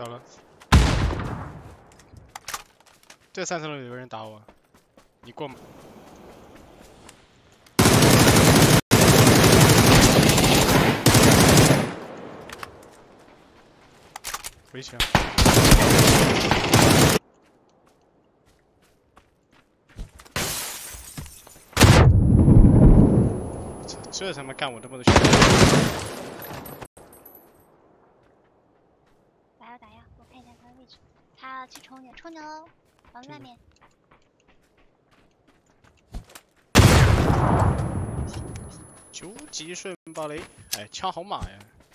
到了。这3层楼有个人打我，你过吗？回墙。操，这他妈干我这么多血！ 打药，我看一下他的位置。他去冲你喽，房子外面。 究极顺暴雷，哎，枪好马呀！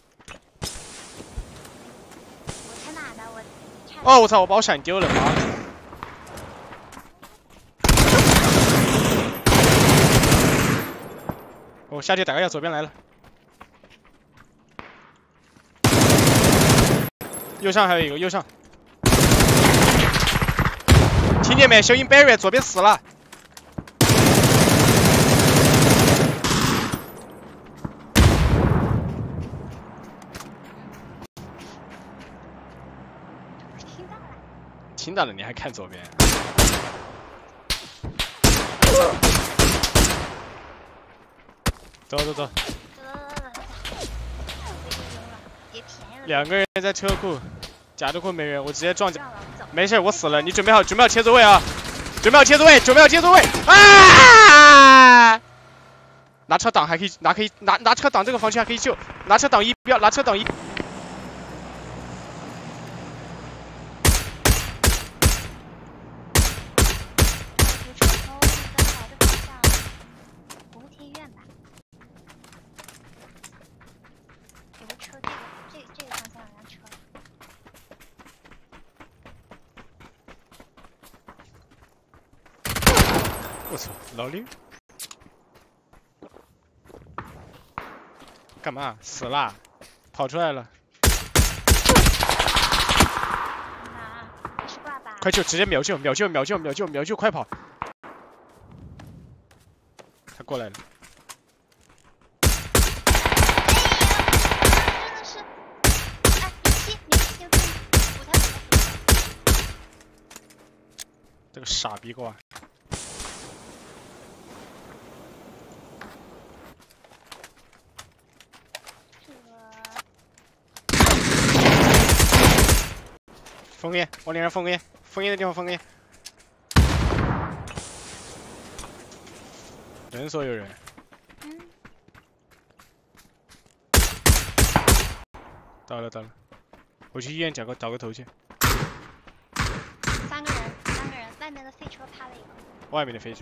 我才哪呢？我差。 哦，我操！我把我闪丢了，妈的！我下去打个药，左边来了。右上还有一个，右上。听见没？小鹰 Barry 左边死了。听到了，你还看左边？走。2个人在车库，甲的库没人，我直接撞甲。没事，我死了，你准备好切座位啊！准备好切座位！啊！拿车挡还可以，拿车挡这个方向还可以救，拿车挡一，不要拿车挡一。我操，老六，干嘛？死啦！跑出来了！快救！直接秒救！快跑！他过来了。这个傻逼瓜！封烟，往脸上封烟，封烟的地方封烟。人所有人。到了，我去医院找个头去。 3个人，外面的飞车趴了一个。 外面的飞车。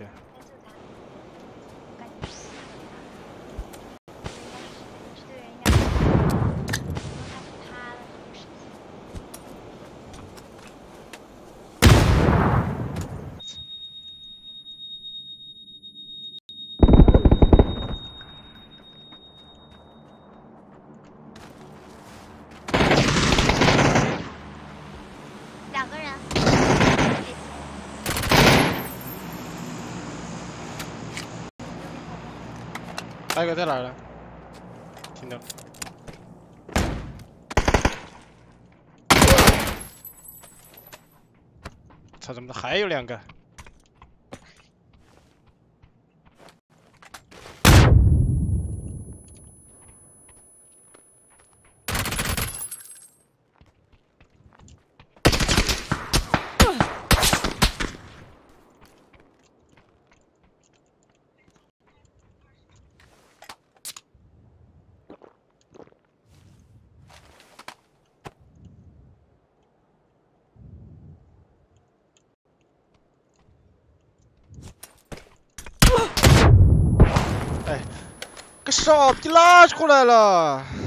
还有一个在哪儿呢？听到。操，怎么还有2个？哎，个傻逼拉出来了！